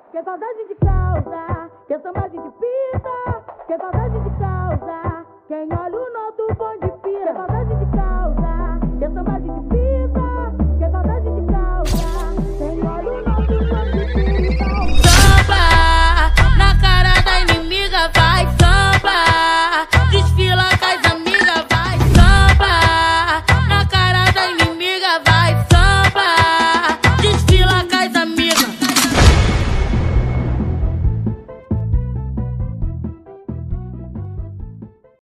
Que saudade de causa, que samba a gente pisa. Que saudade de causa, quem olha o nosso bonde pira. Que saudade